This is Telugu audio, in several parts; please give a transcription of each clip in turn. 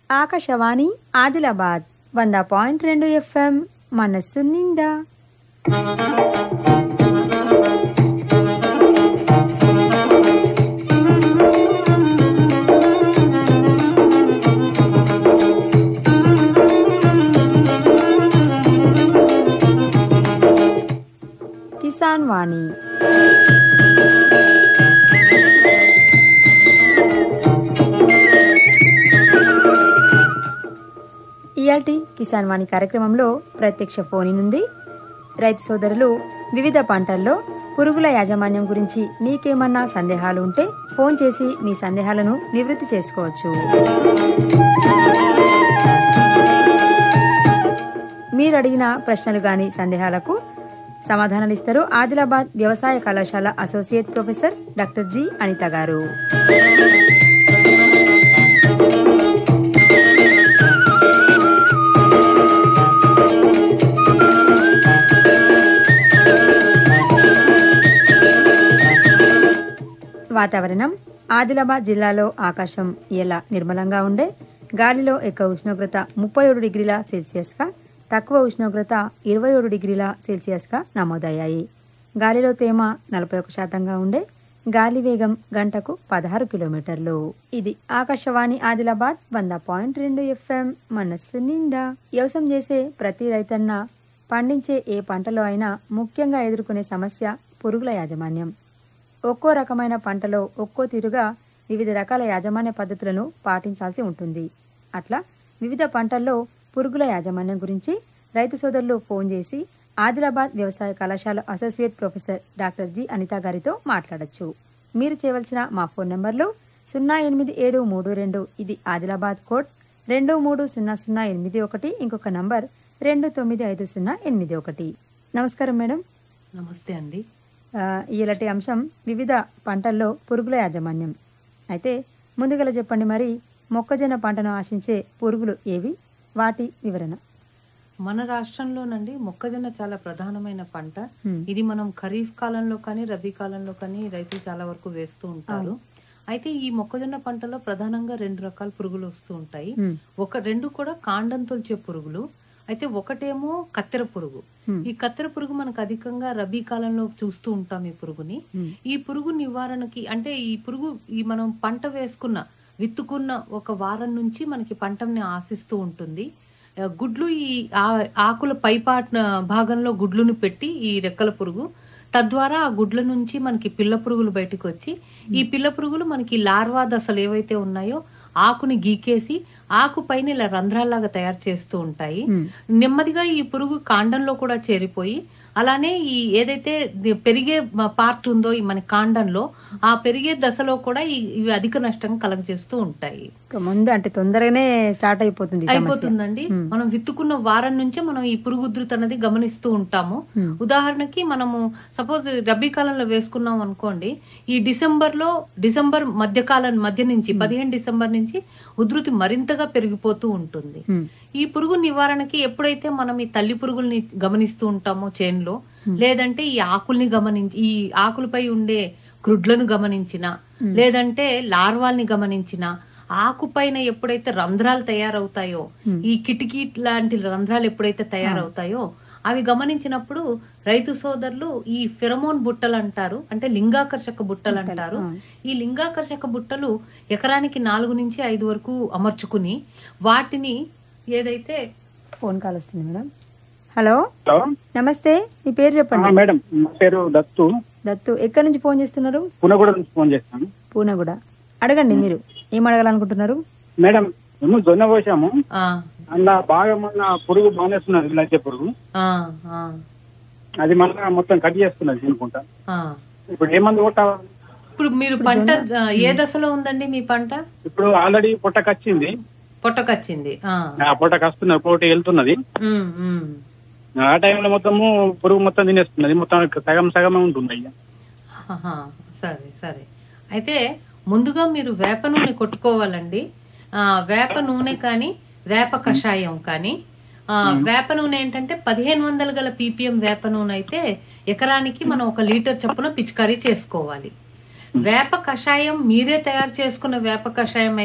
ఆకాశవాణి ఆదిలాబాద్ 100.2 FM మనస్సు నిండా. కిసాన్ వాణి ఇయాల్టి కిసాన్ వాణి కార్యక్రమంలో ప్రత్యక్ష ఫోన్ నుండి రైతు సోదరులు వివిధ పంటల్లో పురుగుల యాజమాన్యం గురించి మీకేమన్నా సందేహాలు ఉంటే ఫోన్ చేసి మీ సందేహాలను నివృత్తి చేసుకోవచ్చు. మీరు అడిగిన ప్రశ్నలు గాని సందేహాలకు సమాధానాలు ఇస్తారు ఆదిలాబాద్ వ్యవసాయ కళాశాల associate professor doctor G Anitha garu. వాతావరణం ఆదిలాబాద్ జిల్లాలో ఆకాశం ఎలా నిర్మలంగా ఉండే, గాలిలో ఎక్కువ ఉష్ణోగ్రత 37 డిగ్రీల సెల్సియస్గా, తక్కువ ఉష్ణోగ్రత 27 డిగ్రీల సెల్సియస్గా నమోదయ్యాయి. గాలిలో తేమ 41% ఉండే, గాలి వేగం గంటకు 16 కిలోమీటర్లు. ఇది ఆకాశవాణి ఆదిలాబాద్ 100.2 FM మనస్సు నిండా. వ్యవసాయం చేసే ప్రతి రైతన్న పండించే ఏ పంటలో అయినా ముఖ్యంగా ఎదుర్కొనే సమస్య పురుగుల యాజమాన్యం. ఒక్కో రకమైన పంటలో ఒక్కో తీరుగా వివిధ రకాల యాజమాన్య పద్ధతులను పాటించాల్సి ఉంటుంది. అట్లా వివిధ పంటల్లో పురుగుల యాజమాన్యం గురించి రైతు సోదరులు ఫోన్ చేసి ఆదిలాబాద్ వ్యవసాయ కళాశాల associate professor doctor G Anitha గారితో మాట్లాడొచ్చు. మీరు చేయవలసిన మా ఫోన్ నంబర్లు 08732 ఇది ఆదిలాబాద్ కోడ్ 230081, ఇంకొక నంబర్ 295081. నమస్కారం మేడం. నమస్తే అండి. ఇలాంటి అంశం వివిధ పంటల్లో పురుగుల యాజమాన్యం. అయితే ముందుగల చెప్పండి, మరి మొక్కజొన్న పంటను ఆశించే పురుగులు ఏవి, వాటి వివరణ? మన రాష్ట్రంలోనండి మొక్కజొన్న చాలా ప్రధానమైన పంట. ఇది మనం ఖరీఫ్ కాలంలో కానీ రబీ కాలంలో కానీ రైతులు చాలా వరకు వేస్తూ ఉంటారు. అయితే ఈ మొక్కజొన్న పంటలో ప్రధానంగా 2 రకాల పురుగులు వస్తూ ఉంటాయి. రెండు కూడా కాండం తొలిచే పురుగులు. అయితే ఒకటేమో కత్తెర పురుగు. ఈ కత్తెర పురుగు మనకు అధికంగా రబీ కాలంలో చూస్తూ ఉంటాం. ఈ పురుగుని ఈ పురుగు నివారణకి అంటే ఈ పురుగు మనం పంట వేసుకున్న విత్తుకున్న ఒక వారం నుంచి మనకి పంటని ఆశిస్తూ ఉంటుంది. గుడ్లు ఈ ఆకుల పైపాట్ భాగంలో గుడ్లును పెట్టి ఈ రెక్కల పురుగు, తద్వారా ఆ గుడ్ల నుంచి మనకి పిల్ల పురుగులు బయటకు వచ్చి ఈ పిల్ల పురుగులు మనకి లార్వా దశలు ఏవైతే ఉన్నాయో ఆకుని గీకేసి ఆకు పైన ఇలా రంధ్రాల్లాగా తయారు చేస్తూ ఉంటాయి. నెమ్మదిగా ఈ పురుగు కాండంలో కూడా చేరిపోయి అలానే ఈ ఏదైతే పెరిగే పార్ట్ ఉందో ఈ మన కాండంలో ఆ పెరిగే దశలో కూడా ఇవి అధిక నష్టం కలగజేస్తూ ఉంటాయి. ముందు అంటే తొందరగానే స్టార్ట్ అయిపోతుందండి. మనం విత్తుకున్న వారం నుంచే మనం ఈ పురుగు ఉధృతి అనేది గమనిస్తూ ఉంటాము. ఉదాహరణకి మనము సపోజ్ రబీ కాలంలో వేసుకున్నాం అనుకోండి, ఈ డిసెంబర్ మధ్య నుంచి 15 డిసెంబర్ నుంచి ఉధృతి మరింతగా పెరిగిపోతూ ఉంటుంది. ఈ పురుగు నివారణకి ఎప్పుడైతే మనం ఈ తల్లి పురుగుల్ని గమనిస్తూ ఉంటామో చేనులో, లేదంటే ఈ ఆకుల్ని గమనించి ఈ ఆకులపై ఉండే గ్రుడ్లను గమనించిన, లేదంటే లార్వాల్ని గమనించిన, ఆకుపైన ఎప్పుడైతే రంధ్రాలు తయారవుతాయో ఈ కిటికీ లాంటి రంధ్రాలు ఎప్పుడైతే తయారవుతాయో అవి గమనించినప్పుడు రైతు సోదరులు ఈ ఫెరమోన్ బుట్టలు అంటారు, అంటే లింగాకర్షక బుట్టలు అంటారు. ఈ లింగాకర్షక బుట్టలు ఎకరానికి 4 నుంచి 5 వరకు అమర్చుకుని వాటిని ఏదైతే ఫోన్ కాల్ వస్తుంది మేడం. హలో నమస్తే, మీ పేరు చెప్పండి. మేడం నా పేరు దత్తు. దత్తు, ఎక్కడి నుంచి ఫోన్ చేస్తున్నారు? పూనగూడ నుంచి ఫోన్ చేస్తాను. పూనగూడ. అడగండి, మీరు ఏం అడగాలనుకుంటున్నారు? మేడం మేము జొన్న పోసాము, అలా బాగా మొన్న పురుగు బానేస్తున్నది, లచ్చే పురుగు. అది మళ్ళీ మొత్తం కట్ చేస్తున్నది అనుకుంటా. ఇప్పుడు ఏ మందు కొట్టాలి? ఇప్పుడు మీరు పంట ఏ దశలో ఉందండి మీ పంట? ఇప్పుడు ఆల్రెడీ పొట్టకొచ్చింది. పొట్టకొస్తున్నది, పోటీ వెళ్తున్నది. ఆ టైంలో మొత్తము పురుగు మొత్తం తినేస్తున్నది, మొత్తం సగమే ఉంటుంది. సరే. అయితే ముందుగా మీరు వేప నూనె కొట్టుకోవాలండి. వేప నూనె కానీ వేప కషాయం కానీ, వేప నూనె ఏంటంటే 1500 గల పీపీఎం వేప నూనె అయితే ఎకరానికి మనం 1 లీటర్ చొప్పున పిచికారీ చేసుకోవాలి. వేప కషాయం మీరే తయారు చేసుకున్న వేప కషాయం అయితే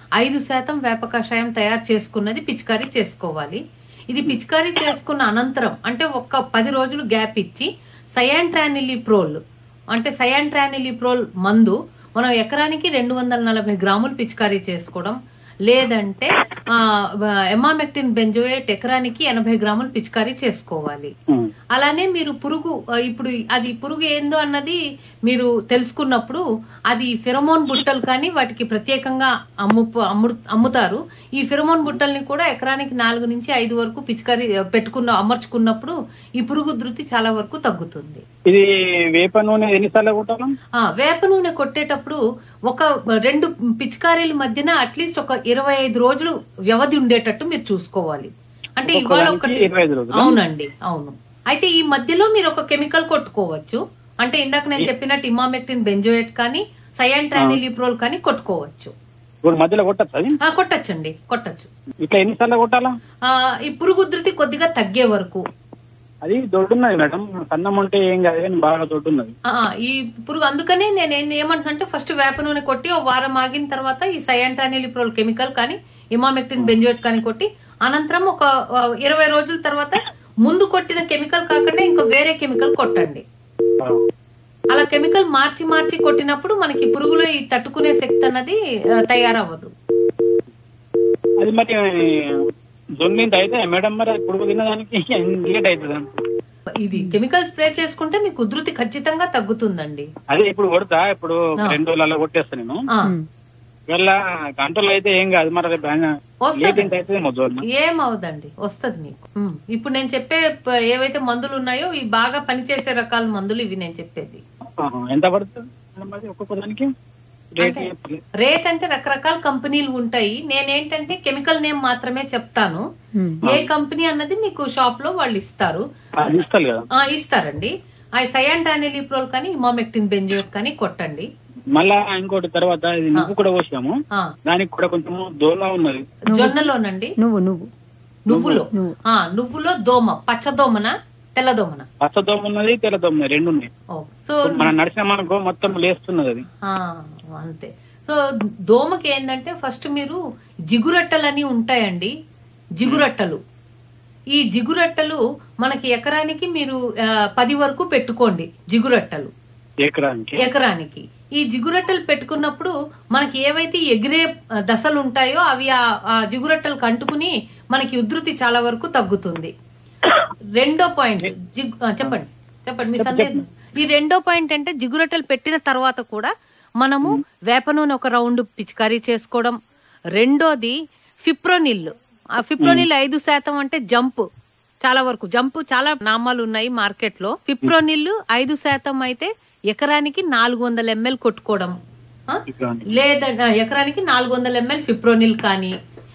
5% వేప కషాయం తయారు చేసుకున్నది పిచికారీ చేసుకోవాలి. ఇది పిచికారీ చేసుకున్న అనంతరం అంటే ఒక 10 రోజులు గ్యాప్ ఇచ్చి సయాంట్రానిలిప్రోల్ అంటే సయాంట్రానిలిప్రోల్ మందు మనం ఎకరానికి 240 గ్రాములు పిచికారీ చేసుకోవడం, లేదంటే ఎమామెక్టిన్ బెంజోయేట్ ఎకరానికి 80 గ్రాములు పిచికారీ చేసుకోవాలి. అలానే మీరు పురుగు ఇప్పుడు అది పురుగు ఏందో అన్నది మీరు తెలుసుకున్నప్పుడు అది ఫెరమోన్ బుట్టలు కానీ వాటికి ప్రత్యేకంగా అమ్ముతారు. ఈ ఫెరమోన్ బుట్టల్ని కూడా ఎకరానికి 4 నుంచి 5 వరకు పిచికారీ అమర్చుకున్నప్పుడు ఈ పురుగు ఉధృతి చాలా వరకు తగ్గుతుంది. ఇది వేప నూనె ఎన్నిసార్లు కొట్టాలి? వేప నూనె కొట్టేటప్పుడు ఒక 2 పిచికారీల మధ్యన అట్లీస్ట్ ఒక 25 రోజులు వ్యవధి ఉండేటట్టు మీరు చూసుకోవాలి. అంటే ఇవాళ ఒకటి, అవునండి అవును. అయితే ఈ మధ్యలో మీరు ఒక కెమికల్ కొట్టుకోవచ్చు. అంటే ఇందాక నేను చెప్పినట్టు ఇమామెక్టిన్ బెంజోయేట్ కానీ సయాంట్రానిలిప్రోల్ కానీ కొట్టుకోవచ్చు. మధ్యలో కొట్టచ్చండి, కొట్టచ్చు. ఇట్లా ఎన్నిసార్లు కొట్టాలా? ఈ పురుగు ఉధృతి కొద్దిగా తగ్గే వరకు. అది దొడ్డున్నది మేడం, సన్నం ఉంటే ఏం కాదు కానీ బాగా దొడ్డున్నది ఈ పురుగు. అందుకనే నేను ఏమంటున్నా ఫస్ట్ వేప నూనె కొట్టి ఓ వారం ఆగిన తర్వాత ఈ సయాంట్రానిలిప్రోల్ కెమికల్ కానీ ఇమామెక్టిన్ బెంజోయేట్ కానీ కొట్టి అనంతరం ఒక 20 రోజుల తర్వాత ముందు కొట్టిన కెమికల్ కాకుండా ఇంకా వేరే కెమికల్ కొట్టండి. అలా కెమికల్ మార్చి కొట్టినప్పుడు మనకి పురుగులు ఈ తట్టుకునే శక్తి అన్నది తయారవ్వదు. అది మరి జొన్నింత అయితే మేడం మరి పురుగు తినడానికి లేట్ అవుతుంది. ఇది కెమికల్ స్ప్రే చేసుకుంటే మీకు ఉధృతి ఖచ్చితంగా తగ్గుతుందండి. అదే ఇప్పుడు కొడతా, ఇప్పుడు 2 రోజులలో కొట్టేస్తా నేను. వీళ్ళ గంటలు అయితే ఏం కాదు మరి ఏమవుదండి, వస్తుంది మీకు. ఇప్పుడు నేను చెప్పే ఏవైతే మందులు ఉన్నాయో ఈ బాగా పనిచేసే రకాల మందులు ఇవి నేను చెప్పేది. ఎంత పడుతుంది ఒక్కొక్కదానికి రేట్? అంటే రకరకాల కంపెనీలు ఉంటాయి. నేనేంటంటే కెమికల్ నేమ్ మాత్రమే చెప్తాను. ఏ కంపెనీ అన్నది మీకు షాప్ లో వాళ్ళు ఇస్తారు. ఇస్తారండి. సయాంట్రానిలిప్రోల్ కానీ ఇమామెక్టిన్ బెంజోయేట్ కానీ కొట్టండి. మళ్ళా ఇంకోటి తర్వాత నువ్వు కూడా పోసాము, దానికి కూడా కొంచెం దోమ ఉన్నది. జొన్నలోనండి? నువ్వులో దోమ, పచ్చదోమన తెల్లదోమన? పచ్చదోమ ఉన్నది, తెల్లదోమ రెండు ఉన్నాయి. సో మనం నడిచిన మనకు మొత్తం లేస్తున్నది అది. అంతే. సో దోమకి ఏంటంటే ఫస్ట్ మీరు జిగురట్టలని ఉంటాయండి. జిగురట్టలు, ఈ జిగురట్టలు మనకి ఎకరానికి మీరు 10 వరకు పెట్టుకోండి. జిగురట్టలు ఎకరానికి. ఈ జిగురట్టలు పెట్టుకున్నప్పుడు మనకి ఏవైతే ఎగిరే దశలు ఉంటాయో అవి ఆ జిగురట్టలకు అంటుకుని మనకి ఉధృతి చాలా వరకు తగ్గుతుంది. రెండో పాయింట్ చెప్పండి మీ సందేహం. ఈ రెండో పాయింట్ అంటే జిగురట్టలు పెట్టిన తర్వాత కూడా మనము వేప నూనె ఒక రౌండ్ పిచికారీ చేసుకోవడం. రెండోది ఫిప్రోనిల్. ఆ ఫిప్రోనిల్ 5% అంటే జంప్. చాలా నామాలు ఉన్నాయి మార్కెట్ లో. ఫిప్రోనిల్ 5% అయితే ఎకరానికి 400 ml కొట్టుకోవడం, లేదా ఎకరానికి 400 ml ఫిప్రోనిల్ కానీ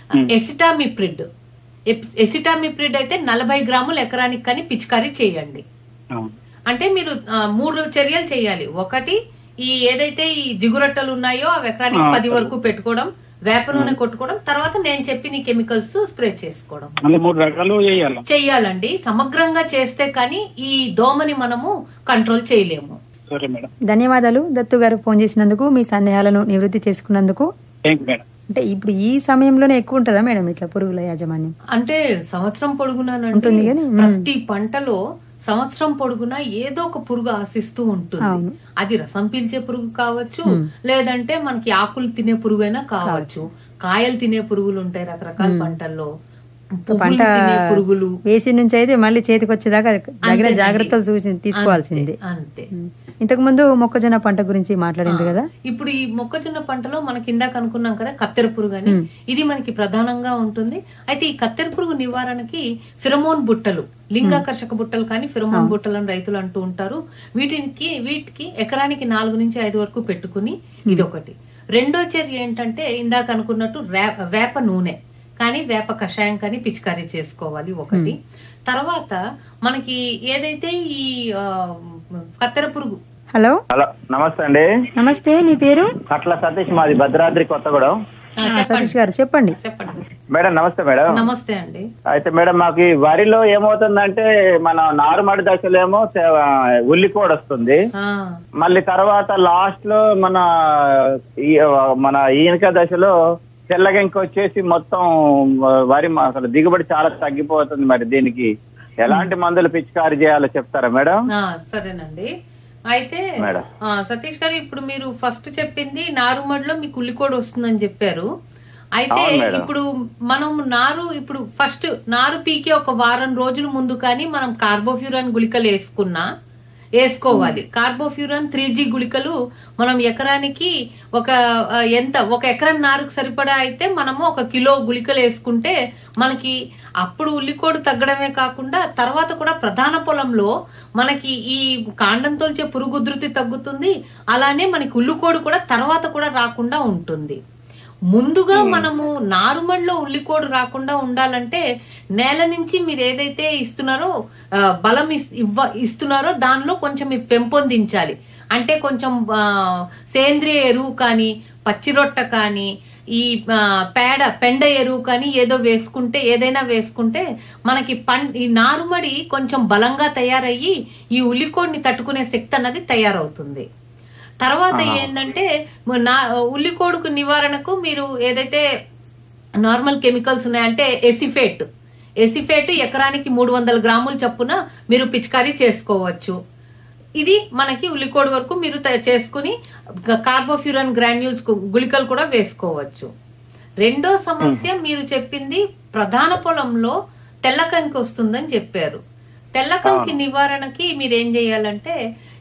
ఎసిటామిప్రిడ్ అయితే 40 గ్రాములు ఎకరానికి కానీ పిచికారీ చేయండి. అంటే మీరు 3 చర్యలు చేయాలి. ఒకటి, ఈ ఏదైతే ఈ జిగురట్టలు ఉన్నాయో అవి ఎకరానికి 10 వరకు పెట్టుకోవడం, వేప నూనె కొట్టుకోవడం, తర్వాత నేను చెప్పిన కెమికల్స్ స్ప్రే చేసుకోవడం. 3 రకాలు చెయ్యాలండి. సమగ్రంగా చేస్తే కానీ ఈ దోమని మనము కంట్రోల్ చేయలేము. ధన్యవాదాలు దత్తు గారు, ఫోన్ చేసినందుకు, మీ సందేహాలను నివృత్తి చేసుకున్నందుకు. అంటే ఇప్పుడు ఈ సమయంలోనే ఎక్కువ ఉంటుందా మేడం ఇట్లా పురుగుల యాజమాన్యం? అంటే సంవత్సరం పొడుగునా ప్రతి పంటలో సంవత్సరం పొడుగునా ఏదో ఒక పురుగు ఆశిస్తూ ఉంటుంది. అది రసం పీల్చే పురుగు కావచ్చు, లేదంటే మనకి ఆకులు తినే పురుగు అయినా కావచ్చు. కాయలు తినే పురుగులు ఉంటాయి రకరకాల పంటల్లో. పంట పురుగులు వేసి నుంచి అయితే మళ్ళీ చేతికి వచ్చేదాకా దగ్గర జాగ్రత్తలు తీసుకోవాల్సిందే. అంతే. ఇంతకు ముందు మొక్కజొన్న పంట గురించి మాట్లాడింది కదా. ఇప్పుడు ఈ మొక్కజొన్న పంటలో మనకి ఇందాక అనుకున్నాం కదా కత్తెర పురుగు అని, ఇది మనకి ప్రధానంగా ఉంటుంది. అయితే ఈ కత్తెర పురుగు నివారణకి ఫిరమోన్ బుట్టలు, లింగాకర్షక బుట్టలు కానీ ఫిరమోన్ బుట్టలు అని రైతులు అంటూ ఉంటారు. వీటికి ఎకరానికి 4 నుంచి 5 వరకు పెట్టుకుని ఇది ఒకటి. రెండో చర్య ఏంటంటే ఇందాక అనుకున్నట్టు వేప నూనె కానీ వేప కషాయం కానీ పిచికారీ చేసుకోవాలి ఒకటి. తర్వాత మనకి ఏదైతే ఈ కత్తెర పురుగు. హలో నమస్తే అండి. నమస్తే, మీ పేరు? కట్ల సతీష్, మాది భద్రాద్రి కొత్తగూడెం. సతీష్ గారు చెప్పండి. మేడం నమస్తే. మేడం నమస్తే అండి. అయితే మేడం మాకు వరిలో ఏమవుతుందంటే మన నారుమడి దశలో ఏమో ఉల్లికోడ్ వస్తుంది, మళ్ళీ తర్వాత లాస్ట్ లో మన ఈనక దశలో తెల్లగా ఇంకొచ్చేసి మొత్తం వరి అసలు దిగుబడి చాలా తగ్గిపోతుంది. మరి దీనికి ఎలాంటి మందులు పిచికారీ చేయాలో చెప్తారా మేడం? సరేనండి. అయితే సతీష్ గారు, ఇప్పుడు మీరు ఫస్ట్ చెప్పింది నారుమడిలో మీకు ఉల్లికోడు వస్తుందని చెప్పారు. అయితే ఇప్పుడు మనం ఇప్పుడు ఫస్ట్ నారు పీకే ఒక వారం రోజుల ముందు కానీ మనం కార్బోఫ్యూరాన్ గుళికలు వేసుకోవాలి. కార్బోఫ్యూరాన్ 3G గుళికలు మనం ఎకరానికి ఒక ఎకరం నారుకు సరిపడా అయితే మనము 1 కిలో గుళికలు వేసుకుంటే మనకి అప్పుడు ఉల్లికోడు తగ్గడమే కాకుండా తర్వాత కూడా ప్రధాన పొలంలో మనకి ఈ కాండం తొలిచే పురుగు ఉధృతి తగ్గుతుంది. అలానే మనకి ఉల్లికోడు కూడా తర్వాత కూడా రాకుండా ఉంటుంది. ముందుగా మనము నారుమడిలో ఉల్లికోడు రాకుండా ఉండాలంటే నేల నుంచి మీరు ఏదైతే ఇస్తున్నారో బలం ఇస్తున్నారో దానిలో కొంచెం మీరు పెంపొందించాలి. అంటే కొంచెం సేంద్రియ ఎరువు కానీ, పచ్చిరొట్ట కానీ, ఈ పెండ ఎరువు కానీ ఏదైనా వేసుకుంటే మనకి ఈ నారుమడి కొంచెం బలంగా తయారయ్యి ఈ ఉల్లికోడిని తట్టుకునే శక్తి అన్నది తయారవుతుంది. తర్వాత ఏంటంటే ఉల్లికోడుకు నివారణకు మీరు ఏదైతే నార్మల్ కెమికల్స్ ఉన్నాయంటే ఎసిఫేట్ ఎకరానికి 300 గ్రాముల చొప్పున మీరు పిచికారీ చేసుకోవచ్చు. ఇది మనకి ఉల్లికోడు వరకు మీరు చేసుకుని కార్బోఫ్యూరాన్ గ్రాన్యూల్స్ గుళికలు కూడా వేసుకోవచ్చు. రెండో సమస్య మీరు చెప్పింది ప్రధాన పొలంలో తెల్లకంకి వస్తుందని చెప్పారు. తెల్లకంకి నివారణకి మీరేం చేయాలంటే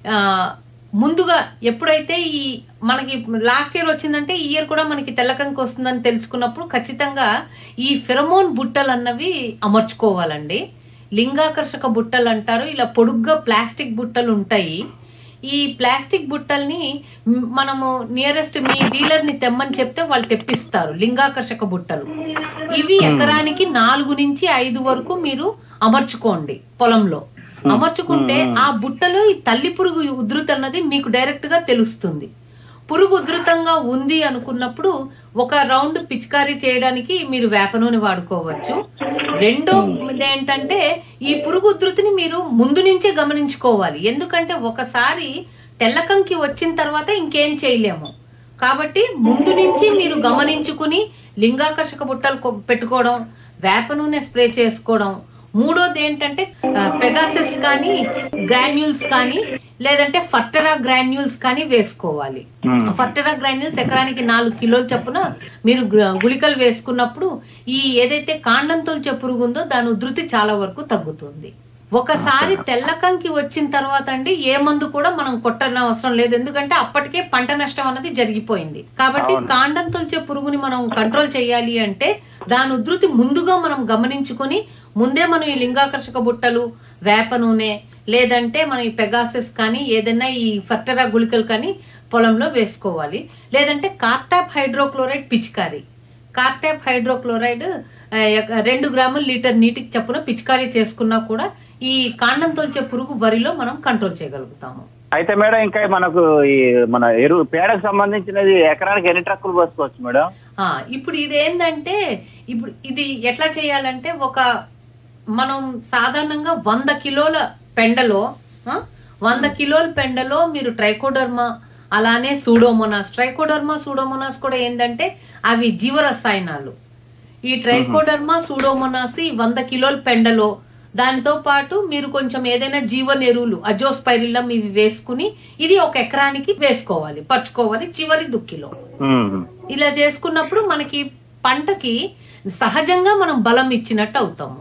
ముందుగా ఎప్పుడైతే మనకి లాస్ట్ ఇయర్ వచ్చిందంటే ఈ ఇయర్ కూడా మనకి తెల్లకంకి వస్తుందని తెలుసుకున్నప్పుడు ఖచ్చితంగా ఈ ఫెరమోన్ బుట్టలు అన్నవి అమర్చుకోవాలండి. లింగాకర్షక బుట్టలు అంటారు. ఇలా పొడుగ్గా ప్లాస్టిక్ బుట్టలు ఉంటాయి. ఈ ప్లాస్టిక్ బుట్టల్ని మనము నియరెస్ట్ మీ డీలర్ని తెమ్మని చెప్తే వాళ్ళు తెప్పిస్తారు. లింగాకర్షక బుట్టలు ఇవి ఎకరానికి 4 నుంచి 5 వరకు మీరు అమర్చుకోండి. పొలంలో అమర్చుకుంటే ఆ బుట్టలో ఈ తల్లి పురుగు ఉధృతి అన్నది మీకు డైరెక్ట్ గా తెలుస్తుంది. పురుగు ఉధృతంగా ఉంది అనుకున్నప్పుడు ఒక రౌండ్ పిచికారీ చేయడానికి మీరు వేప నూనె వాడుకోవచ్చు. రెండో ఏంటంటే ఈ పురుగు ఉధృతిని మీరు ముందు నుంచే గమనించుకోవాలి. ఎందుకంటే ఒకసారి తెల్లకంకి వచ్చిన తర్వాత ఇంకేం చేయలేము. కాబట్టి ముందు నుంచి మీరు గమనించుకుని లింగాకర్షక బుట్టలు పెట్టుకోవడం, వేప నూనె స్ప్రే చేసుకోవడం. మూడోది ఏంటంటే పెగాసస్ కానీ, గ్రాన్యూల్స్ కానీ, లేదంటే ఫర్టెరా గ్రాన్యూల్స్ కానీ వేసుకోవాలి. ఫర్టెరా గ్రాన్యూల్స్ ఎకరానికి 4 కిలోల చొప్పున మీరు గుళికలు వేసుకున్నప్పుడు ఈ ఏదైతే కాండం తొలిచే పురుగు ఉందో దాని ఉధృతి చాలా వరకు తగ్గుతుంది. ఒకసారి తెల్లకంకి వచ్చిన తర్వాత అండి ఏ మందు కూడా మనం కొట్టన అవసరం లేదు. ఎందుకంటే అప్పటికే పంట నష్టం అనేది జరిగిపోయింది. కాబట్టి కాండం తొలిచే పురుగుని మనం కంట్రోల్ చేయాలి అంటే దాని ఉధృతి ముందుగా మనం గమనించుకుని ముందే మనం ఈ లింగాకర్షక బుట్టలు, వేప నూనె, లేదంటే మనం ఈ పెగాసస్ కానీ ఏదైనా ఈ ఫర్టెరా గుళికలు కానీ పొలంలో వేసుకోవాలి. లేదంటే కార్టాప్ హైడ్రోక్లోరైడ్ పిచికారీ. కార్టాప్ హైడ్రోక్లోరైడ్ 2 గ్రాములు లీటర్ నీటికి చప్పున పిచికారీ చేసుకున్నా కూడా ఈ కాండం తొలిచే పురుగు వరిలో మనం కంట్రోల్ చేయగలుగుతాము. అయితే మేడం ఇంకా మనకు ఈ మన ఎరువు పేడకు సంబంధించినది ఎకరానికి ఎన్ని ట్రక్కులు పోసుకోవచ్చు మేడం? ఇప్పుడు ఇది ఏంటంటే ఇప్పుడు ఇది ఎట్లా చేయాలంటే మనం సాధారణంగా 100 కిలోల పెండలో 100 కిలోల పెండలో మీరు ట్రైకోడర్మా అలానే సూడోమోనాస్ కూడా ఏంటంటే అవి జీవరసాయనాలు. ఈ ట్రైకోడర్మా సూడోమోనాస్ ఈ 100 కిలోల పెండలో దానితో పాటు మీరు కొంచెం ఏదైనా జీవన ఎరువులు అజోస్పైరిల్లం ఇవి వేసుకుని ఇది 1 ఎకరానికి వేసుకోవాలి, పరుచుకోవాలి చివరి దుక్కిలో. ఇలా చేసుకున్నప్పుడు మనకి పంటకి సహజంగా మనం బలం ఇచ్చినట్టు అవుతాము.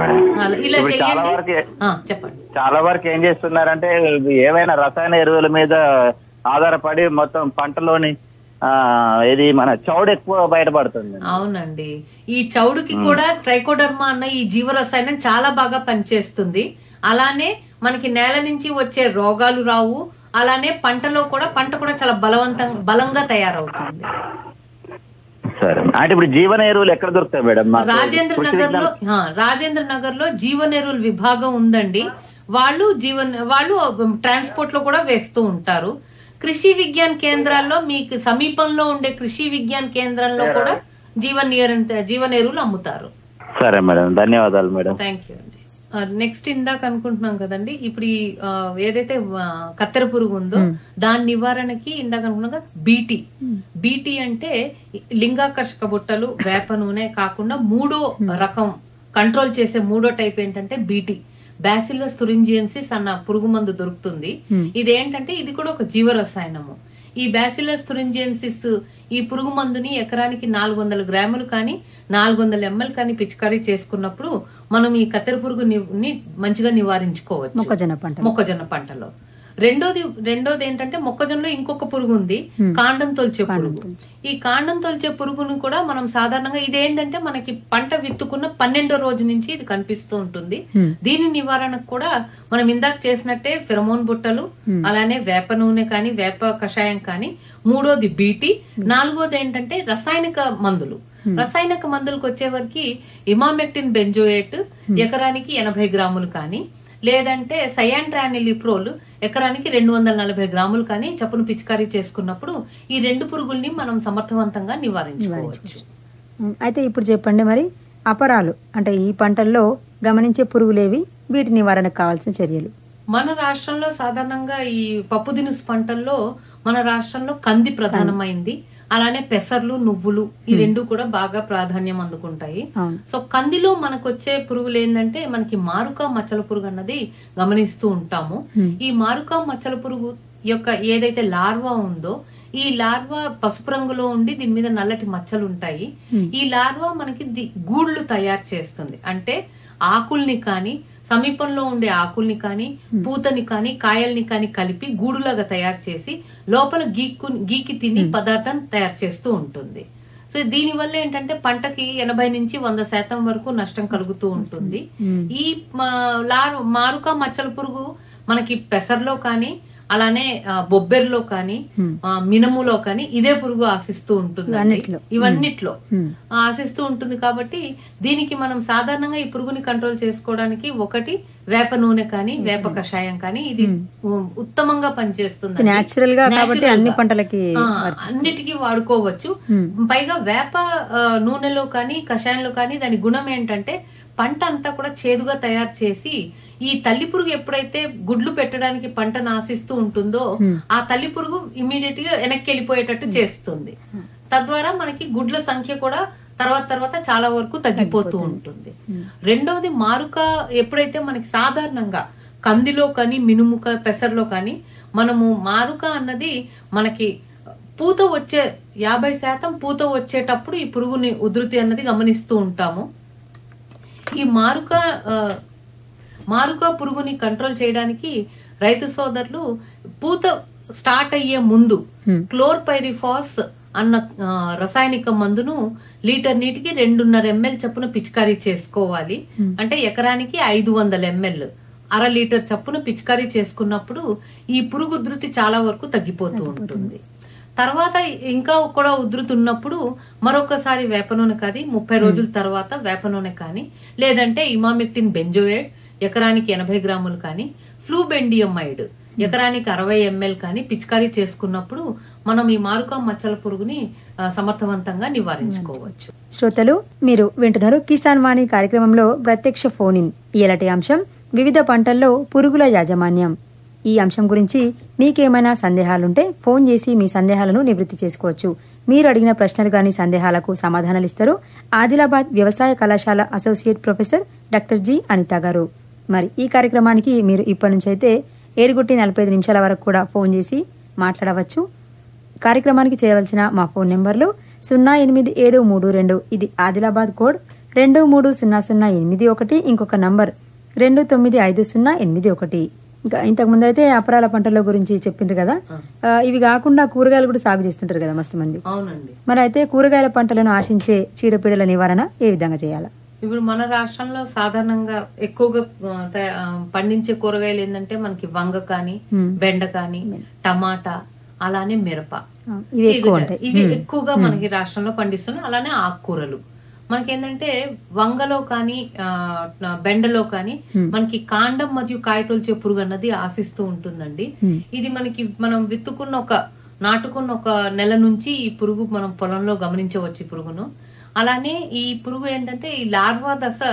ఇలా చేయండి. చెప్పండి. చాలా వరకు ఏం చేస్తున్నారంటే ఏవైనా రసాయన ఎరువుల మీద ఆధారపడి మొత్తం పంటలోని ఇది మన చౌడు ఎక్కువ బయటపడుతుంది. అవునండి, ఈ చౌడుకి కూడా ట్రైకోడర్మా అన్న ఈ జీవరసాయనం చాలా బాగా పనిచేస్తుంది. అలానే మనకి నేల నుంచి వచ్చే రోగాలు రావు. అలానే పంట కూడా చాలా బలంగా తయారవుతుంది. సరే, అంటే ఇప్పుడు జీవన ఎరువులు ఎక్కడ దొరుకుతాయి మేడం? రాజేంద్ర నగర్ లో జీవన ఎరువుల విభాగం ఉందండి. వాళ్ళు ట్రాన్స్పోర్ట్ లో కూడా వేస్తూ ఉంటారు. కృషి విజ్ఞాన కేంద్రాల్లో మీకు సమీపంలో ఉండే కృషి విజ్ఞాన కేంద్రంలో కూడా జీవన ఎరువులు అమ్ముతారు. సరే మేడం, ధన్యవాదాలు మేడం. థ్యాంక్ యూ అండి. నెక్స్ట్ ఇందాక అనుకుంటున్నాం కదండి, ఇప్పుడు ఈ ఏదైతే కత్తెర పురుగు ఉందో దాని నివారణకి ఇందాక అనుకున్నాం కదా బీటీ అంటే లింగాకర్షక బుట్టలు, వేప నూనె కాకుండా మూడో రకం కంట్రోల్ చేసే మూడో టైప్ ఏంటంటే బీటీ, బ్యాసిల్లస్ తురింజియన్సిస్ అన్న పురుగు మందు దొరుకుతుంది. ఇదేంటంటే ఇది కూడా ఒక జీవరసాయనము. ఈ బ్యాసిల్లస్ తురింజియన్సిస్ ఈ పురుగు మందుని ఎకరానికి 400 గ్రాములు కానీ 400 ml కానీ పిచికారీ చేసుకున్నప్పుడు మనం ఈ కత్తెర పురుగుని మంచిగా నివారించుకోవచ్చు మొక్కజొన్న పంటలో. రెండోది ఏంటంటే మొక్కజొన్నలో ఇంకొక పురుగు ఉంది, కాండం తొలిచే పురుగు. ఈ కాండం తొలిచే పురుగును కూడా మనం సాధారణంగా ఇదేంటంటే మనకి పంట విత్తుకున్న 12వ రోజు నుంచి ఇది కనిపిస్తూ ఉంటుంది. దీని నివారణకు కూడా మనం ఇందాక చేసినట్టే ఫెరమోన్ బుట్టలు, అలానే వేప నూనె కానీ వేప కషాయం కానీ, మూడోది బీటీ, నాలుగోది ఏంటంటే రసాయనిక మందులకు వచ్చేవరకు ఇమామెక్టిన్ బెంజోయేట్ ఎకరానికి 80 గ్రాములు కానీ, లేదంటే సయాంట్రానిలిప్రోల్ ఎకరానికి 240 గ్రాములు కానీ చప్పును పిచికారీ చేసుకున్నప్పుడు ఈ రెండు పురుగుల్ని మనం సమర్థవంతంగా నివారించుకోవచ్చు. అయితే ఇప్పుడు చెప్పండి మరి అపరాలు అంటే ఈ పంటల్లో గమనించే పురుగులేవి, వీటి నివారణకు కావాల్సిన చర్యలు? మన రాష్ట్రంలో సాధారణంగా ఈ పప్పు దినుసు పంటల్లో మన రాష్ట్రంలో కంది ప్రధానమైంది, అలానే పెసర్లు, నువ్వులు ఈ రెండు కూడా బాగా ప్రాధాన్యం అందుకుంటాయి. సో కందిలో మనకు వచ్చే పురుగులు ఏంటంటే మనకి మారుకా మచ్చల పురుగు అన్నది గమనిస్తూ ఉంటాము. ఈ మారుకా మచ్చల పురుగు యొక్క ఏదైతే లార్వా ఉందో ఈ లార్వా పసుపు రంగులో ఉండి దీని మీద నల్లటి మచ్చలు ఉంటాయి. ఈ లార్వా మనకి గూళ్ళు తయారు చేస్తుంది. అంటే ఆకుల్ని కానీ సమీపంలో ఉండే ఆకుల్ని కానీ పూతని కానీ కాయల్ని కానీ కలిపి గూడులాగా తయారు చేసి లోపల గీకి తిని పదార్థం తయారు చేస్తూ ఉంటుంది. సో దీని వల్ల ఏంటంటే పంటకి 80 నుంచి 100% వరకు నష్టం కలుగుతూ ఉంటుంది. ఈ మారుకా మచ్చల పురుగు మనకి పెసర్లో కానీ అలానే బొబ్బెర్లో కానీ మినుములో కానీ ఇదే పురుగు ఆశిస్తూ ఉంటుంది, ఇవన్నిట్లో ఆశిస్తూ ఉంటుంది. కాబట్టి దీనికి మనం సాధారణంగా ఈ పురుగుని కంట్రోల్ చేసుకోవడానికి ఒకటి వేప నూనె కానీ వేప కషాయం కానీ ఇది ఉత్తమంగా పనిచేస్తుంది, అన్నిటికీ వాడుకోవచ్చు. పైగా వేప నూనెలో కానీ కషాయంలో కానీ దాని గుణం ఏంటంటే పంట అంతా కూడా చేదుగా తయారు చేసి ఈ తల్లి పురుగు ఎప్పుడైతే గుడ్లు పెట్టడానికి పంటను ఆశిస్తూ ఉంటుందో ఆ తల్లి పురుగు ఇమీడియట్ గా వెనక్కి వెళ్ళిపోయేటట్టు చేస్తుంది. తద్వారా మనకి గుడ్ల సంఖ్య కూడా తర్వాత చాలా వరకు తగ్గిపోతూ ఉంటుంది. రెండవది మారుక ఎప్పుడైతే మనకి సాధారణంగా కందిలో కానీ మినుముక పెసర్లో కానీ మనము మారుక అన్నది మనకి పూత వచ్చే 50% పూత వచ్చేటప్పుడు ఈ పురుగుని ఉధృతి అన్నది గమనిస్తూ ఉంటాము. ఈ మారుకా పురుగుని కంట్రోల్ చేయడానికి రైతు సోదరులు పూత స్టార్ట్ అయ్యే ముందు క్లోర్పైరిఫాస్ అన్న రసాయనిక మందును లీటర్ నీటికి 2.5 ml చప్పున పిచికారీ చేసుకోవాలి. అంటే ఎకరానికి 500 ml 1/2 లీటర్ చప్పున పిచికారీ చేసుకున్నప్పుడు ఈ పురుగు ఉధృతి చాలా వరకు తగ్గిపోతూ ఉంటుంది. తర్వాత ఇంకా కూడా ఉధృతి ఉన్నప్పుడు మరొకసారి వేప నూనె కానీ 30 రోజుల తర్వాత వేప నూనె కానీ లేదంటే ఇమామెక్టిన్ బెంజోయేట్ ఎకరానికి 80 గ్రాములు కానీ ఫ్లూబెండియమైడ్ ఎకరానికి 60 ml కానీ పిచికారీ చేసుకున్నప్పుడు మనం ఈ మారుకా మచ్చల పురుగుని సమర్థవంతంగా నివారించుకోవచ్చు. శ్రోతలు మీరు వింటున్నారు కిసాన్ వాణి కార్యక్రమంలో ప్రత్యక్ష ఫోన్ ఇన్. ఇలాంటి అంశం వివిధ పంటల్లో పురుగుల యాజమాన్యం. ఈ అంశం గురించి మీకేమైనా సందేహాలుంటే ఫోన్ చేసి మీ సందేహాలను నివృత్తి చేసుకోవచ్చు. మీరు అడిగిన ప్రశ్నలు కానీ సందేహాలకు సమాధానాలు ఇస్తారు ఆదిలాబాద్ వ్యవసాయ కళాశాల associate professor doctor G Anitha garu. మరి ఈ కార్యక్రమానికి మీరు ఇప్పటి నుంచి అయితే 7:45 వరకు కూడా ఫోన్ చేసి మాట్లాడవచ్చు. కార్యక్రమానికి చేయవలసిన మా ఫోన్ నెంబర్లు 08732 ఇది ఆదిలాబాద్ కోడ్ 230081, ఇంకొక నంబర్ 295081. ఇంకా ఇంతకు ముందు అయితే అపరాల పంటల గురించి చెప్పిండ్రు కదా, ఇవి కాకుండా కూరగాయలు కూడా సాగు చేస్తుంటారు కదా మస్తు మంది. అవునండి. మరి అయితే కూరగాయల పంటలను ఆశించే చీడపీడల నివారణ ఏ విధంగా చేయాలా? ఇప్పుడు మన రాష్ట్రంలో సాధారణంగా ఎక్కువగా పండించే కూరగాయలు ఏంటంటే మనకి వంగ కానీ బెండ కానీ టమాటా అలానే మిరప ఇవి ఎక్కువగా మనకి రాష్ట్రంలో పండిస్తున్నాం. అలానే ఆకుకూరలు మనకేంటంటే వంగలో కానీ బెండలో కానీ మనకి కాండం మరియు కాయతొలిచే పురుగు అన్నది ఆశిస్తూ ఉంటుందండి. ఇది మనకి మనం నాటుకున్న ఒక నెల నుంచి ఈ పురుగు మనం పొలంలో గమనించవచ్చు ఈ పురుగును. అలానే ఈ పురుగు ఏంటంటే ఈ లార్వా దశ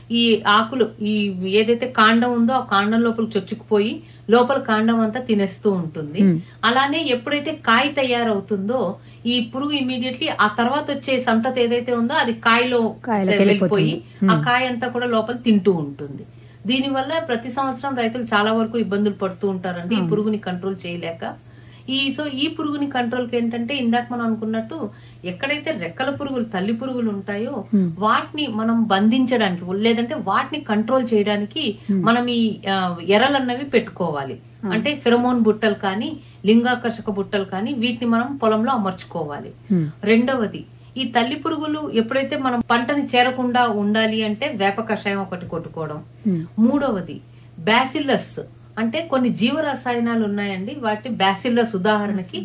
ఈ ఆకులు ఈ ఏదైతే కాండం ఉందో ఆ కాండం లోపల చొచ్చుకుపోయి లోపల కాండం అంతా తినేస్తూ ఉంటుంది. అలానే ఎప్పుడైతే కాయ తయారవుతుందో ఈ పురుగు ఇమీడియట్లీ ఆ తర్వాత వచ్చే సంతతి ఏదైతే ఉందో అది కాయలో వెళ్ళిపోయి ఆ కాయ అంతా కూడా లోపల తింటూ ఉంటుంది. దీనివల్ల ప్రతి సంవత్సరం రైతులు చాలా వరకు ఇబ్బందులు పడుతూ ఉంటారండి ఈ పురుగుని కంట్రోల్ చేయలేక. ఈ పురుగుని కంట్రోల్కి ఏంటంటే ఇందాక మనం అనుకున్నట్టు ఎక్కడైతే రెక్కల పురుగులు తల్లి పురుగులు ఉంటాయో వాటిని మనం బంధించడానికి లేదంటే వాటిని కంట్రోల్ చేయడానికి మనం ఈ ఎరలు అన్నవి పెట్టుకోవాలి. అంటే ఫెరమోన్ బుట్టలు కానీ లింగాకర్షక బుట్టలు కానీ వీటిని మనం పొలంలో అమర్చుకోవాలి. రెండవది ఈ తల్లి పురుగులు ఎప్పుడైతే మనం పంటని చేరకుండా ఉండాలి అంటే వేప కషాయం ఒకటి కొట్టుకోవడం. మూడవది బ్యాసిల్లస్ అంటే కొన్ని జీవ రసాయనాలు ఉన్నాయండి, వాటి బ్యాసిల్లస్ ఉదాహరణకి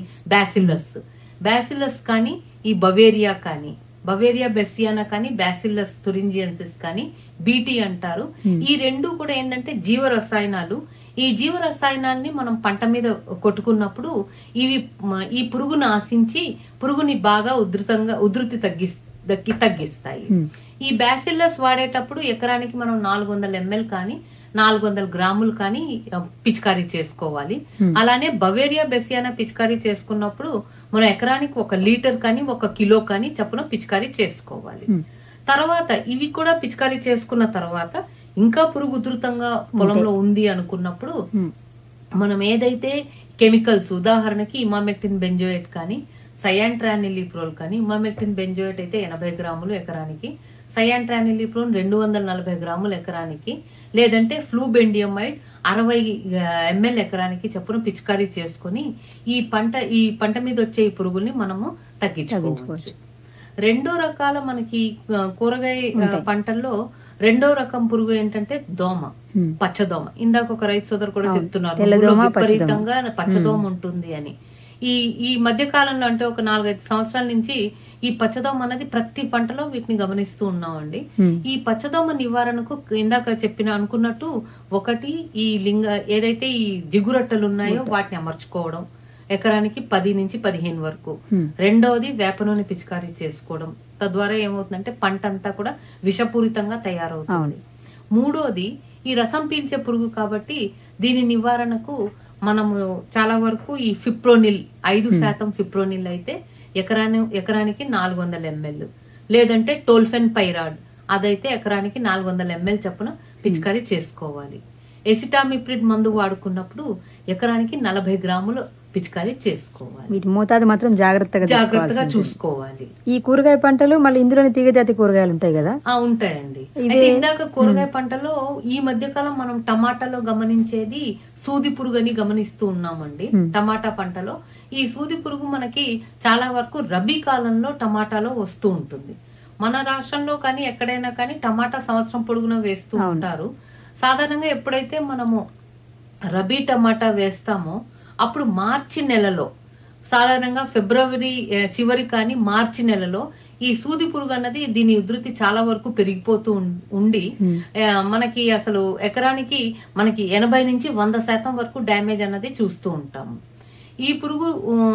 బ్యాసిల్లస్ కానీ ఈ బవేరియా కానీ బవేరియా బెసియానా కానీ బ్యాసిల్లస్ తురింజియన్సిస్ కానీ బీటీ అంటారు. ఈ రెండు కూడా ఏంటంటే జీవ రసాయనాలు. ఈ జీవ రసాయనాల్ని మనం పంట మీద కొట్టుకున్నప్పుడు ఇవి ఈ పురుగును ఆశించి పురుగుని బాగా ఉధృతి తగ్గిస్తాయి. ఈ బ్యాసిల్లస్ వాడేటప్పుడు ఎకరానికి మనం 400 ml కానీ 400 గ్రాములు కానీ పిచికారీ చేసుకోవాలి. అలానే బవేరియా బెసియానా పిచికారీ చేసుకున్నప్పుడు మనం ఎకరానికి 1 లీటర్ కానీ 1 కిలో కానీ చప్పున పిచికారీ చేసుకోవాలి. తర్వాత ఇవి కూడా పిచికారీ చేసుకున్న తర్వాత ఇంకా పురుగు ఉధృతంగా పొలంలో ఉంది అనుకున్నప్పుడు మనం ఏదైతే కెమికల్స్ ఉదాహరణకి ఇమామెక్టిన్ బెంజోయేట్ కానీ సయాంట్రానిలిప్రోల్ కానీ ఇమామెక్టిన్ బెంజోయేట్ అయితే 80 గ్రాములు ఎకరానికి, సయాంట్రానిలిప్రోల్ 240 గ్రాములు ఎకరానికి, లేదంటే ఫ్లూబెండియమైడ్ 60 ml ఎకరానికి చప్పున పిచికారీ చేసుకుని ఈ పంట మీద వచ్చే ఈ పురుగుల్ని మనము తగ్గించుకోవచ్చు. రెండో రకాల మనకి కూరగాయ పంటల్లో రెండో రకం పురుగు ఏంటంటే దోమ, పచ్చదోమ. ఇందాక ఒక రైతు సోదరు కూడా చెప్తున్నారు విపరీతంగా పచ్చదోమ ఉంటుంది అని. ఈ మధ్య కాలంలో అంటే ఒక 4-5 సంవత్సరాల నుంచి ఈ పచ్చదోమ అనేది ప్రతి పంటలో వీటిని గమనిస్తూ ఉన్నామండి. ఈ పచ్చదోమ నివారణకు ఇందాక అనుకున్నట్టు ఒకటి ఈ ఏదైతే ఈ జిగురట్టలు ఉన్నాయో వాటిని అమర్చుకోవడం ఎకరానికి 10 నుంచి 15 వరకు. రెండవది వేప నూనె పిచికారీ చేసుకోవడం, తద్వారా ఏమవుతుందంటే పంట అంతా కూడా విషపూరితంగా తయారవుతుంది. మూడోది ఈ రసం పీల్చే పురుగు కాబట్టి దీని నివారణకు మనము చాలా వరకు ఈ ఫిప్రోనిల్ 5% ఫిప్రోనిల్ అయితే ఎకరానికి 400 ml, లేదంటే టోల్ఫెన్ పైరాడ్ అదైతే ఎకరానికి 400 ml చొప్పున పిచికారీ చేసుకోవాలి. ఎసిటామిప్రిడ్ మందు వాడుకున్నప్పుడు ఎకరానికి 40 గ్రాములు పిచికారీ చేసుకోవాలి. వీటి మోతాదు మాత్రం జాగ్రత్తగా చూసుకోవాలి. ఈ కూరగాయ పంటలు మళ్ళీ ఇందులోనే తీగజాతి కూరగాయలు ఉంటాయి కదా? ఉంటాయండి. అయితే ఇందాక కూరగాయ పంటలో ఈ మధ్య కాలం మనం టమాటాలో గమనించేది సూది పురుగు అని గమనిస్తూ ఉన్నామండి. టమాటా పంటలో ఈ సూది పురుగు మనకి చాలా వరకు రబీ కాలంలో టమాటాలో వస్తూ ఉంటుంది. మన రాష్ట్రంలో కానీ ఎక్కడైనా కానీ టమాటా సంవత్సరం పొడుగున వేస్తూ ఉంటారు. సాధారణంగా ఎప్పుడైతే మనము రబీ టమాటా వేస్తామో అప్పుడు మార్చి నెలలో, సాధారణంగా ఫిబ్రవరి చివరి కానీ మార్చి నెలలో ఈ సూది పురుగు అన్నది దీని ఉధృతి చాలా వరకు పెరిగిపోతూ ఉండి మనకి అసలు ఎకరానికి మనకి 80 నుంచి 100% వరకు డ్యామేజ్ అన్నది చూస్తూ ఉంటాము. ఈ పురుగు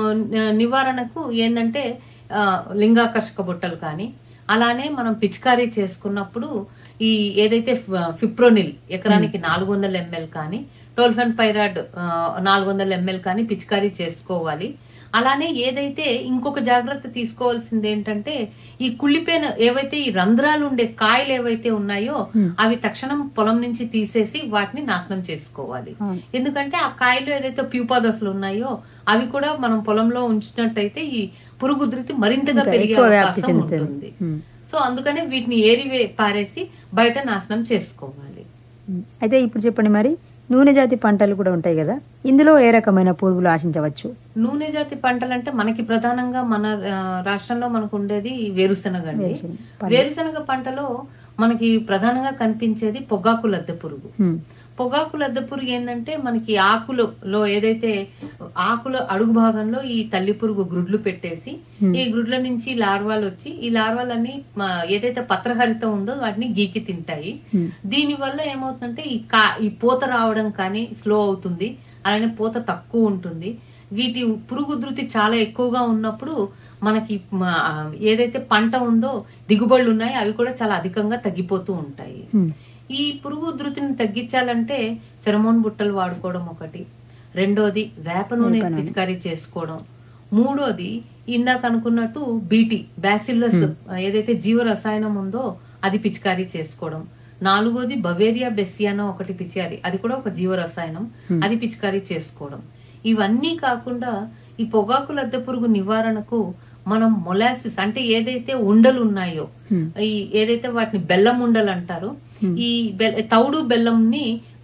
నివారణకు ఏంటంటే లింగాకర్షక బుట్టలు కానీ అలానే మనం పిచికారీ చేసుకున్నప్పుడు ఈ ఏదైతే ఫిప్రోనిల్ ఎకరానికి 400 ml కానీ టోల్ఫెన్ పైరాడ్ 400 ml కానీ పిచికారీ చేసుకోవాలి. అలానే ఏదైతే ఇంకొక జాగ్రత్త తీసుకోవాల్సింది ఏంటంటే ఈ కుళ్ళిపోయిన ఏవైతే ఈ రంధ్రాలు ఉండే కాయలు ఏవైతే ఉన్నాయో అవి తక్షణం పొలం నుంచి తీసేసి వాటిని నాశనం చేసుకోవాలి. ఎందుకంటే ఆ కాయలు ఏదైతే ప్యూపా దశలు ఉన్నాయో అవి కూడా మనం పొలంలో ఉంచినట్టయితే ఈ పురుగు ఉధృతి మరింతగా పెరిగే అవకాశం ఉంటుంది. సో అందుకనే వీటిని ఏరి పారేసి బయట నాశనం చేసుకోవాలి. అయితే ఇప్పుడు చెప్పండి, మరి నూనె జాతి పంటలు కూడా ఉంటాయి కదా, ఇందులో ఏ రకమైన పురుగులు ఆశించవచ్చు? నూనె జాతి పంటలు అంటే మనకి ప్రధానంగా మన రాష్ట్రంలో మనకు ఉండేది వేరుశనగ అండి. వేరుశనగ పంటలో మనకి ప్రధానంగా కనిపించేది పొగాకు లద్దె పురుగు. పొగాకు లద్దె పురుగు ఏంటంటే మనకి ఆకులో ఏదైతే ఆకుల అడుగు భాగంలో ఈ తల్లి పురుగు గ్రుడ్లు పెట్టేసి ఈ గ్రుడ్ల నుంచి లార్వాలు వచ్చి ఈ లార్వాలన్నీ ఏదైతే పత్రహరితం ఉందో వాటిని గీకి తింటాయి. దీని వల్ల ఏమవుతుందంటే ఈ పూత రావడం కానీ స్లో అవుతుంది, అలానే పూత తక్కువ ఉంటుంది. వీటి పురుగు ఉధృతి చాలా ఎక్కువగా ఉన్నప్పుడు మనకి ఏదైతే పంట ఉందో దిగుబడులు ఉన్నాయో అవి కూడా చాలా అధికంగా తగ్గిపోతూ ఉంటాయి. ఈ పురుగు ఉధృతిని తగ్గించాలంటే ఫెరమోన్ బుట్టలు వాడుకోవడం ఒకటి, రెండోది వేప నూనె పిచికారీ చేసుకోవడం, మూడోది ఇందాక అనుకున్నట్టు బీటీ బ్యాసిల్లస్ ఏదైతే జీవ రసాయనం ఉందో అది పిచికారీ చేసుకోవడం, నాలుగోది బవేరియా బెసియానో ఒకటి పిచికారీ, అది కూడా ఒక జీవ రసాయనం, అది పిచికారీ చేసుకోవడం. ఇవన్నీ కాకుండా ఈ పొగాకు లద్దె పురుగు నివారణకు మనం మొలాసిస్ అంటే ఏదైతే ఉండలు ఉన్నాయో, ఈ ఏదైతే వాటిని బెల్లం ఉండలు అంటారు, ఈ తౌడు బెల్లంని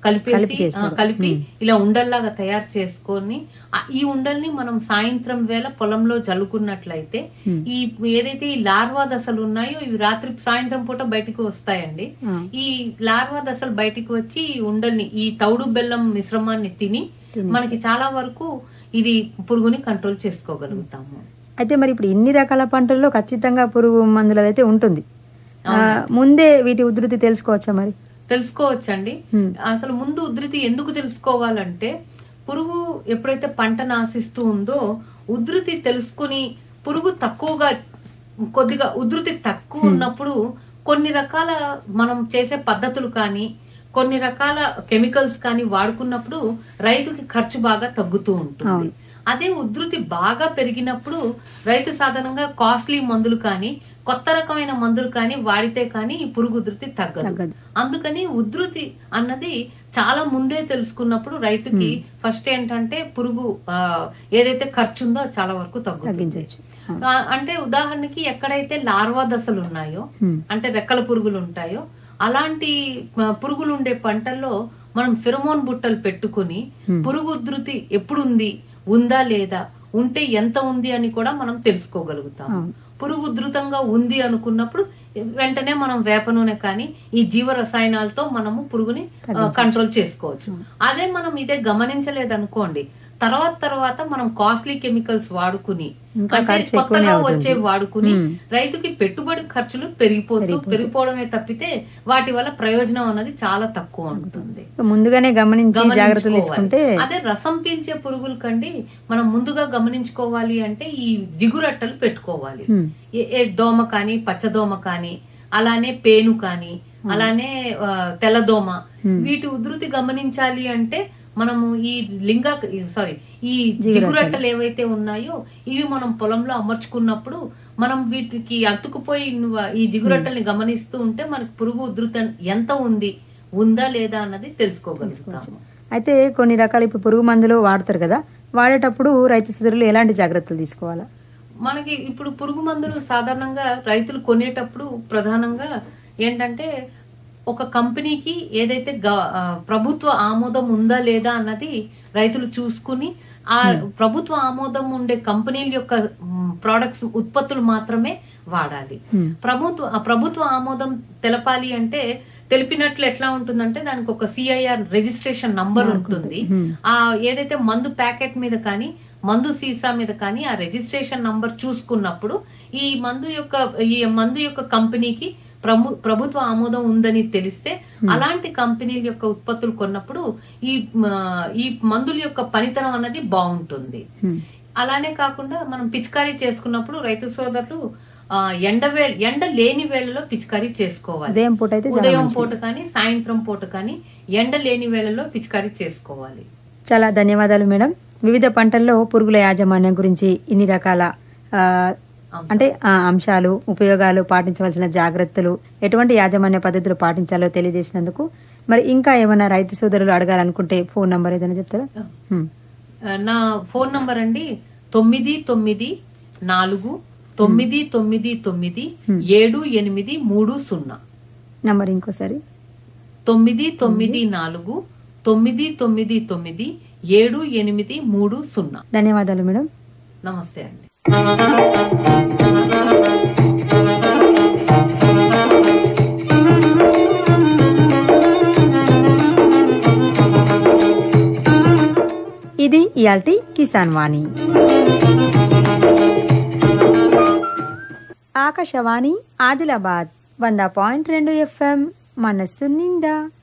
కలిపి ఇలా ఉండల్లాగా తయారు చేసుకొని ఈ ఉండల్ని మనం సాయంత్రం వేళ పొలంలో జల్లుకున్నట్లయితే ఈ ఏదైతే ఈ లార్వా దశలు ఉన్నాయో ఇవి రాత్రి సాయంత్రం పూట బయటికి వస్తాయండి. ఈ లార్వా దశలు బయటికి వచ్చి ఈ ఉండల్ని ఈ తౌడు బెల్లం మిశ్రమాన్ని తిని మనకి చాలా వరకు ఇది పురుగుని కంట్రోల్ చేసుకోగలుగుతాము. అయితే మరి ఇప్పుడు ఇన్ని రకాల పంటల్లో ఖచ్చితంగా పురుగు మందులు అయితే ఉంటుంది, ముందే వీటి ఉధృతి తెలుసుకోవచ్చా? మరి తెలుసుకోవచ్చండి. అసలు ముందు ఉధృతి ఎందుకు తెలుసుకోవాలంటే పురుగు ఎప్పుడైతే పంటను ఆశిస్తూ ఉందో ఉధృతి తెలుసుకుని పురుగు కొద్దిగా ఉధృతి తక్కువ ఉన్నప్పుడు కొన్ని రకాల మనం చేసే పద్ధతులు కానీ కొన్ని రకాల కెమికల్స్ కానీ వాడుకున్నప్పుడు రైతుకి ఖర్చు బాగా తగ్గుతూ ఉంటుంది. అదే ఉధృతి బాగా పెరిగినప్పుడు రైతు సాధారణంగా కాస్ట్లీ మందులు కానీ కొత్త రకమైన మందులు కానీ వాడితే కానీ ఈ పురుగు ఉధృతి తగ్గదు. అందుకని ఉధృతి అన్నది చాలా ముందే తెలుసుకున్నప్పుడు రైతుకి ఫస్ట్ ఏంటంటే పురుగు ఏదైతే ఖర్చు ఉందో చాలా వరకు తగ్గించవచ్చు. అంటే ఉదాహరణకి ఎక్కడైతే లార్వా దశలు ఉన్నాయో అంటే రెక్కల పురుగులు ఉంటాయో అలాంటి పురుగులు ఉండే పంటల్లో మనం ఫెరమోన్ బుట్టలు పెట్టుకుని పురుగు ఉధృతి ఎప్పుడుంది, ఉందా లేదా, ఉంటే ఎంత ఉంది అని కూడా మనం తెలుసుకోగలుగుతాం. పురుగు ఉధృతంగా ఉంది అనుకున్నప్పుడు వెంటనే మనం వేప నూనె కానీ ఈ జీవ రసాయనాలతో మనము పురుగుని కంట్రోల్ చేసుకోవచ్చు. అదే మనం ఇదే గమనించలేదు అనుకోండి, తర్వాత మనం కాస్ట్లీ కెమికల్స్ వాడుకుని అంటే కొత్తగా వచ్చే వాడుకుని రైతుకి పెట్టుబడి ఖర్చులు పెరిగిపోవడమే తప్పితే వాటి వల్ల ప్రయోజనం అన్నది చాలా తక్కువ ఉంటుంది. ముందుగానే గమనించి జాగ్రత్తలు తీసుకుంటే అదే రసం పీల్చే పురుగుల కండి మనం ముందుగా గమనించుకోవాలి అంటే ఈ జిగురట్టలు పెట్టుకోవాలి. దోమ కానీ పచ్చదోమ కానీ అలానే పేను కానీ అలానే తెల్లదోమ వీటి ఉధృతి గమనించాలి అంటే మనము ఈ ఈ జిగురట్టలు ఏవైతే ఉన్నాయో ఇవి మనం పొలంలో అమర్చుకున్నప్పుడు మనం వీటికి అతుకుపోయి ఈ జిగురట్టల్ని గమనిస్తూ ఉంటే మనకి పురుగు ఉధృతి ఎంత ఉందా లేదా అన్నది తెలుసుకోగలుగుతాము. అయితే కొన్ని రకాల ఇప్పుడు పురుగు మందులు వాడతారు కదా, వాడేటప్పుడు రైతు సోదరులు ఎలాంటి జాగ్రత్తలు తీసుకోవాలా? మనకి ఇప్పుడు పురుగు మందులు సాధారణంగా రైతులు కొనేటప్పుడు ప్రధానంగా ఏంటంటే ఒక కంపెనీకి ఏదైతే ప్రభుత్వ ఆమోదం ఉందా లేదా అన్నది రైతులు చూసుకుని ఆ ప్రభుత్వ ఆమోదం ఉండే కంపెనీల యొక్క ప్రొడక్ట్స్ ఉత్పత్తులు మాత్రమే వాడాలి. ప్రభుత్వ ఆమోదం తెలపాలి అంటే తెలిపినట్లు ఎట్లా ఉంటుందంటే దానికి ఒక CIR రిజిస్ట్రేషన్ నంబర్ ఉంటుంది. ఆ ఏదైతే మందు ప్యాకెట్ మీద కానీ మందు సీసా మీద కానీ ఆ రిజిస్ట్రేషన్ నంబర్ చూసుకున్నప్పుడు ఈ మందు యొక్క కంపెనీకి ప్రభుత్వ ఆమోదం ఉందని తెలిస్తే అలాంటి కంపెనీల యొక్క ఉత్పత్తులు కొన్నప్పుడు ఈ మందుల యొక్క పనితనం అన్నది బాగుంటుంది. అలానే కాకుండా మనం పిచికారీ చేసుకున్నప్పుడు రైతు సోదరులు ఎండ లేని వేళలో పిచికారీ చేసుకోవాలి. ఉదయం పూట కానీ సాయంత్రం పూట కానీ ఎండ లేని వేళలో పిచికారీ చేసుకోవాలి. చాలా ధన్యవాదాలు మేడం. వివిధ పంటల్లో పురుగుల యాజమాన్యం గురించి ఇన్ని రకాల అంటే అంశాలు, ఉపయోగాలు, పాటించవలసిన జాగ్రత్తలు, ఎటువంటి యాజమాన్య పద్ధతులు పాటించాలో తెలియజేసినందుకు. మరి ఇంకా ఏమైనా రైతు సోదరులు అడగాలనుకుంటే ఫోన్ నంబర్ ఏదైనా చెప్తారా? నా ఫోన్ నంబర్ అండి 9949997830. నంబర్ ఇంకోసారి 9949997830. ధన్యవాదాలు మేడం. నమస్తే అండి. ఇది ఇయాల్టి కిసాన్ వాణి. ఆకాశవాణి ఆదిలాబాద్ 100.2 FM మనస్సు నిండా.